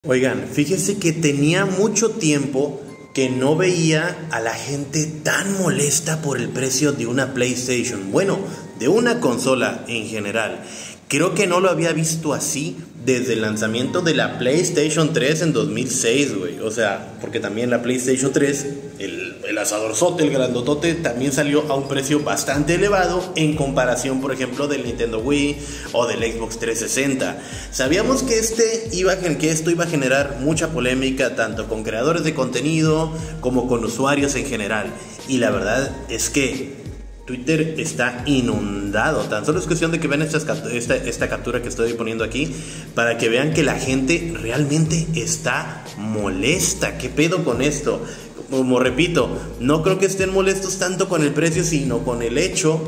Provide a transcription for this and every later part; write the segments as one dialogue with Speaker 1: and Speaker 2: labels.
Speaker 1: Oigan, fíjense que tenía mucho tiempo que no veía a la gente tan molesta por el precio de una PlayStation. Bueno, de una consola en general. Creo que no lo había visto así desde el lanzamiento de la PlayStation 3 en 2006, güey. O sea, porque también la PlayStation 3, el asadorzote, el grandotote, también salió a un precio bastante elevado en comparación, por ejemplo, del Nintendo Wii o del Xbox 360. Sabíamos que esto iba a generar mucha polémica, tanto con creadores de contenido como con usuarios en general. Y la verdad es que Twitter está inundado. Tan solo es cuestión de que vean esta captura que estoy poniendo aquí, para que vean que la gente realmente está molesta. ¿Qué pedo con esto? Como repito, no creo que estén molestos tanto con el precio, sino con el hecho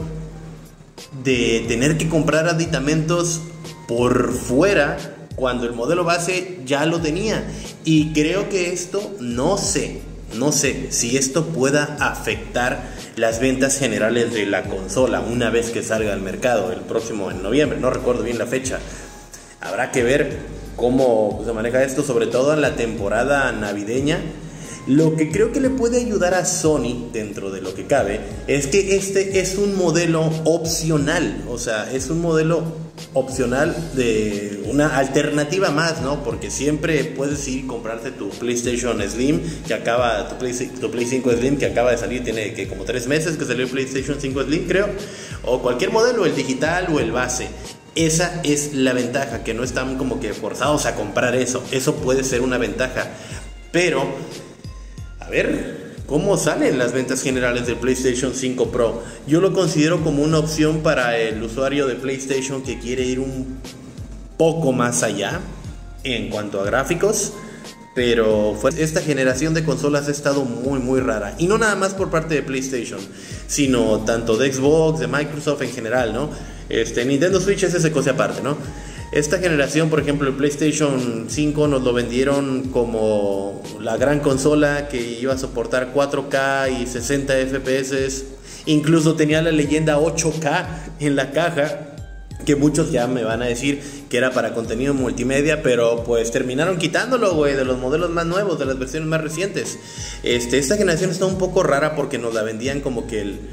Speaker 1: de tener que comprar aditamentos por fuera cuando el modelo base ya lo tenía. Y creo que esto, no sé si esto pueda afectar las ventas generales de la consola una vez que salga al mercado el próximo en noviembre. No recuerdo bien la fecha. Habrá que ver cómo se maneja esto, sobre todo en la temporada navideña. Lo que creo que le puede ayudar a Sony, dentro de lo que cabe, es que este es un modelo opcional. O sea, es un modelo opcional, de una alternativa más, ¿no? Porque siempre puedes ir y comprarte tu PlayStation Slim, que acaba, tu Play 5 Slim, que acaba de salir, tiene que como 3 meses que salió el PlayStation 5 Slim, creo. O cualquier modelo, el digital o el base. Esa es la ventaja, que no están como que forzados a comprar eso. Eso puede ser una ventaja. Pero a ver cómo salen las ventas generales del PlayStation 5 Pro. Yo lo considero como una opción para el usuario de PlayStation que quiere ir un poco más allá en cuanto a gráficos. Pero esta generación de consolas ha estado muy rara. Y no nada más por parte de PlayStation, sino tanto de Xbox, de Microsoft en general, ¿no? Nintendo Switch es esa cosa aparte, ¿no? Esta generación, por ejemplo, el PlayStation 5 nos lo vendieron como la gran consola que iba a soportar 4K y 60 FPS. Incluso tenía la leyenda 8K en la caja, que muchos ya me van a decir que era para contenido multimedia, pero pues terminaron quitándolo, güey, de los modelos más nuevos, de las versiones más recientes. Esta generación está un poco rara porque nos la vendían como que el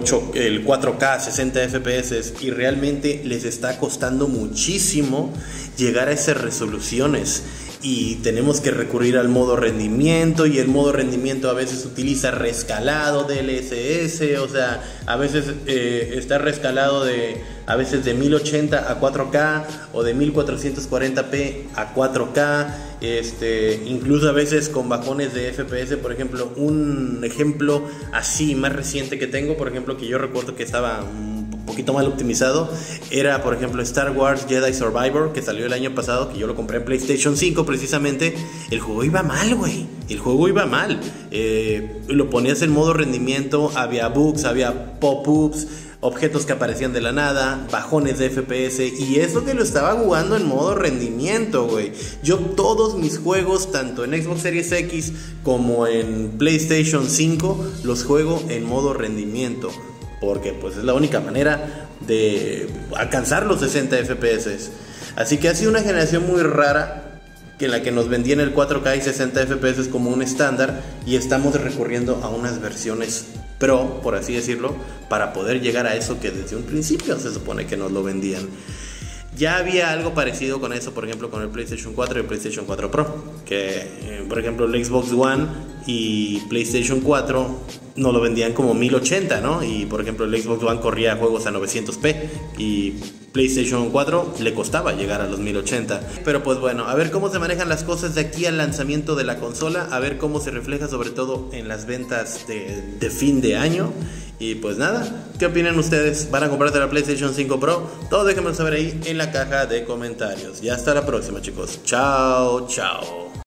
Speaker 1: 4K, 60 FPS, y realmente les está costando muchísimo llegar a esas resoluciones. Y tenemos que recurrir al modo rendimiento, y el modo rendimiento a veces utiliza rescalado DLSS, o sea, a veces está rescalado a veces de 1080 a 4K o de 1440p a 4K, incluso a veces con bajones de FPS. Por ejemplo, un ejemplo así más reciente que tengo, por ejemplo, que yo recuerdo que estaba un poquito mal optimizado, era por ejemplo Star Wars Jedi Survivor, que salió el año pasado, que yo lo compré en PlayStation 5 precisamente. El juego iba mal, güey, el juego iba mal. Lo ponías en modo rendimiento, había bugs, había pop-ups, objetos que aparecían de la nada, bajones de FPS, y eso que lo estaba jugando en modo rendimiento, güey. Yo todos mis juegos, tanto en Xbox Series X como en PlayStation 5, los juego en modo rendimiento, porque pues es la única manera de alcanzar los 60 FPS. Así que ha sido una generación muy rara, que en la que nos vendían el 4K y 60 FPS como un estándar, y estamos recurriendo a unas versiones Pro, por así decirlo, para poder llegar a eso que desde un principio se supone que nos lo vendían. Ya había algo parecido con eso, por ejemplo, con el PlayStation 4 y el PlayStation 4 Pro, que por ejemplo el Xbox One y PlayStation 4 nos lo vendían como 1080, ¿no? Y por ejemplo el Xbox One corría juegos a 900p y PlayStation 4 le costaba llegar a los 1080. Pero pues bueno, a ver cómo se manejan las cosas de aquí al lanzamiento de la consola, a ver cómo se refleja sobre todo en las ventas de fin de año. Y pues nada, ¿qué opinan ustedes? ¿Van a comprarse la PlayStation 5 Pro? Todo déjenmelo saber ahí en la caja de comentarios. Y hasta la próxima, chicos. Chao, chao.